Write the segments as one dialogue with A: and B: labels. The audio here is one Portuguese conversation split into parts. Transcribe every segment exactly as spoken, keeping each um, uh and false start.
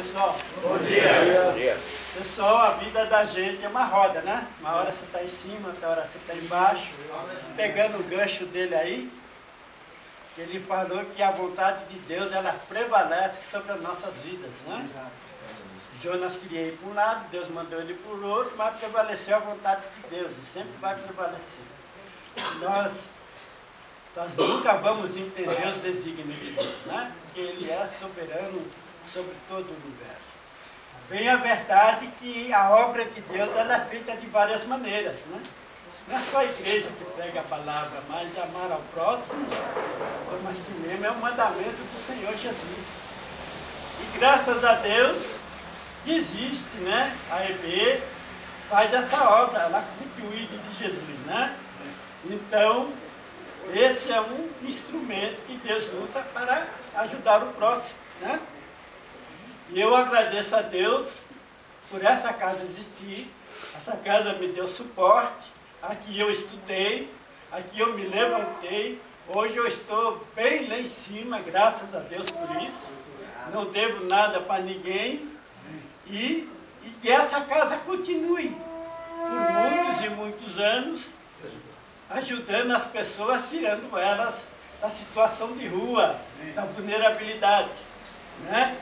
A: pessoal.
B: Bom dia. Bom dia.
A: Pessoal, a vida da gente é uma roda, né? Uma hora você está em cima, outra hora você está embaixo. Pegando o gancho dele aí, ele falou que a vontade de Deus, ela prevalece sobre as nossas vidas, né? Jonas queria ir para um lado, Deus mandou ele para o outro, mas prevaleceu a vontade de Deus, e sempre vai prevalecer. Nós, nós nunca vamos entender os desígnios de Deus, né? Porque Ele é soberano sobre todo o universo. Bem a verdade que a obra de Deus ela é feita de várias maneiras, né? Não é só a igreja que prega a palavra, mas amar ao próximo, como aqui mesmo, é o mandamento do Senhor Jesus. E graças a Deus, existe, né? A E B faz essa obra, ela cumpre o ídolo de Jesus, né? Então, esse é um instrumento que Deus usa para ajudar o próximo, né? E eu agradeço a Deus por essa casa existir. Essa casa me deu suporte. Aqui eu estudei, aqui eu me levantei. Hoje eu estou bem lá em cima, graças a Deus por isso. Não devo nada para ninguém. E, e que essa casa continue por muitos e muitos anos, ajudando as pessoas, tirando elas da situação de rua, da vulnerabilidade, né?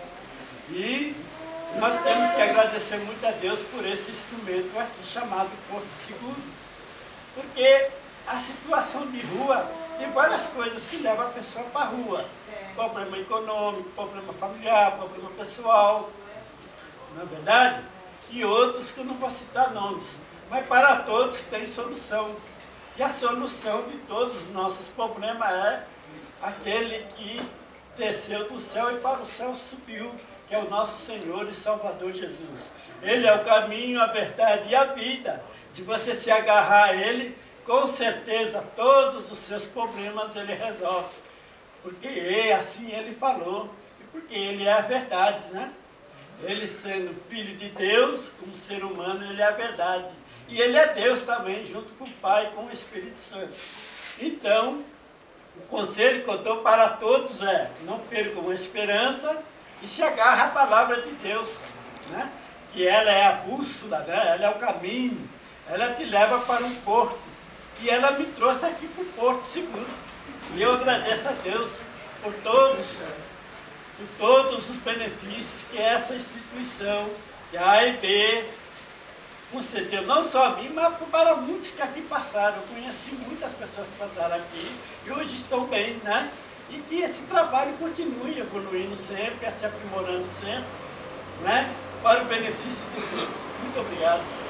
A: E nós temos que agradecer muito a Deus por esse instrumento aqui chamado Porto Seguro, porque a situação de rua tem várias coisas que levam a pessoa para a rua. Problema econômico, problema familiar, problema pessoal, não é verdade? E outros que eu não vou citar nomes, mas para todos tem solução. E a solução de todos os nossos problemas é aquele que desceu do céu e para o céu subiu, que é o nosso Senhor e Salvador Jesus. Ele é o caminho, a verdade e a vida. Se você se agarrar a Ele, com certeza todos os seus problemas Ele resolve. Porque é assim Ele falou, e porque Ele é a verdade, né? Ele sendo Filho de Deus, como ser humano, Ele é a verdade. E Ele é Deus também, junto com o Pai e com o Espírito Santo. Então, o conselho que eu dou para todos é, não percam a esperança e se agarra à palavra de Deus, né? Que ela é a bússola, né? Ela é o caminho, ela te leva para um porto. E ela me trouxe aqui para o Porto Seguro. E eu agradeço a Deus por todos, por todos os benefícios que essa instituição, que a A E B, concedeu, não só a mim, mas para muitos que aqui passaram. Eu conheci muitas pessoas que passaram aqui e hoje estão bem, né? E que esse trabalho continue evoluindo sempre, se aprimorando sempre, né? Para o benefício de todos. Muito obrigado.